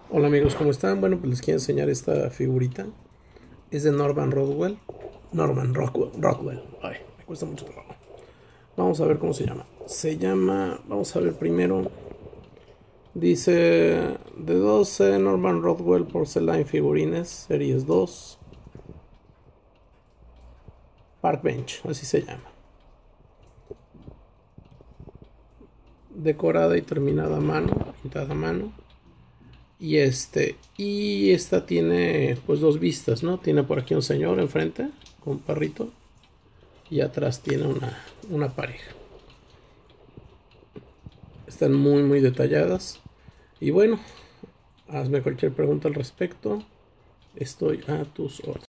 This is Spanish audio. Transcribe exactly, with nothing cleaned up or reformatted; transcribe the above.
Hola amigos, ¿cómo están? Bueno, pues les quiero enseñar esta figurita. Es de Norman Rockwell. Norman Rockwell. Rockwell. Ay, me cuesta mucho trabajo. Vamos a ver cómo se llama. Se llama, vamos a ver primero. Dice de doce Norman Rockwell Porcelain Figurines, Series dos. Park Bench, así se llama. Decorada y terminada a mano, pintada a mano. Y este, y esta tiene pues dos vistas, ¿no? Tiene por aquí un señor enfrente con un perrito y atrás tiene una, una pareja. Están muy muy detalladas. Y bueno, hazme cualquier pregunta al respecto. Estoy a tus órdenes.